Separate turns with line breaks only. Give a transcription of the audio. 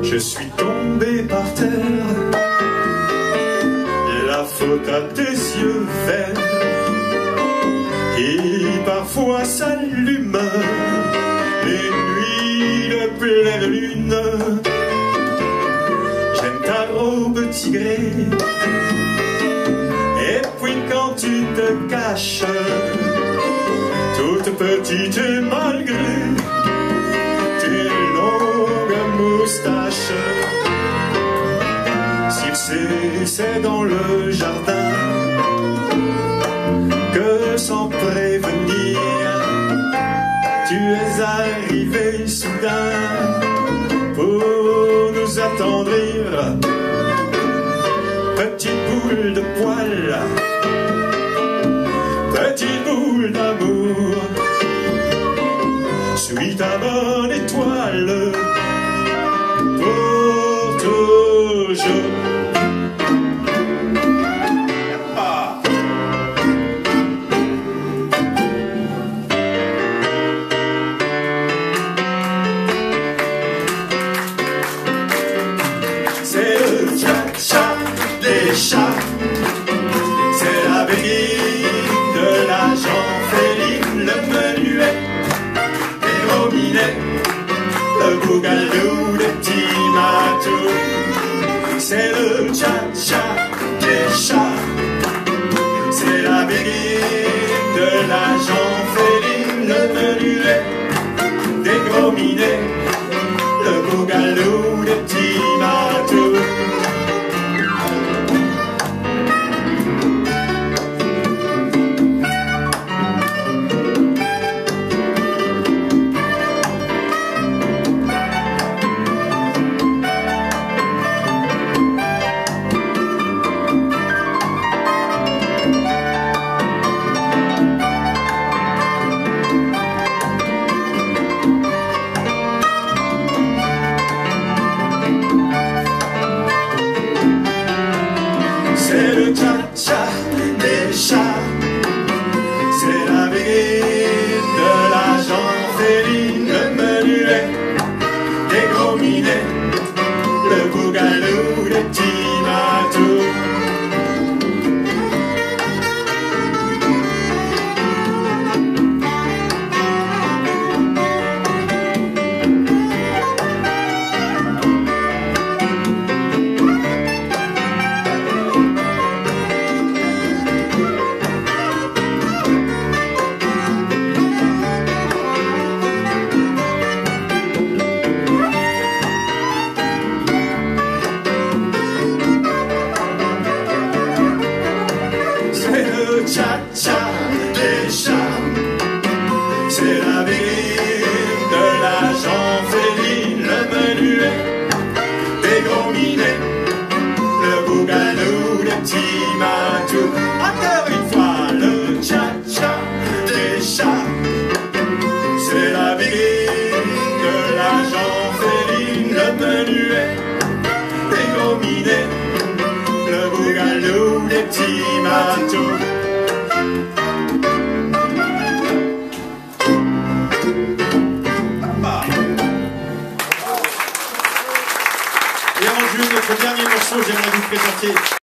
Je suis tombé par terre, la faute à tes yeux verts qui parfois s'allument les nuits de pleine lune. J'aime ta robe tigrée, et puis quand tu te caches, toute petite et malgré tes longues moustaches. Circé, c'est dans le jardin que sans prévenir, tu es arrivé soudain pour nous attendrir. Petite boule de poil, petite boule d'amour, suis ta bonne étoile pour toujours. C'est le tcha-tcha des chats, c'est la béguine de la janféline, le menuet des rominets, le bougalou des petits matous. C'est le tcha-tcha des chats, c'est la béguine de la janféline, le menuet des gros minets, le bougalou des petits matous. C'est le tcha-tcha des chats, c'est la béguine de la janféline, le menuet des gros minets, le bougalou des petits matous. C'est le tcha-tcha des chats, c'est la béguine de la janféline, le menuet des gros minets, le bougalou des petits matous. Encore une fois, le tcha-tcha des chats, c'est la béguine de la janféline, le menuet des gros minets, le bougalou des petits matous. Et en jeu, notre dernier morceau, j'aimerais vous présenter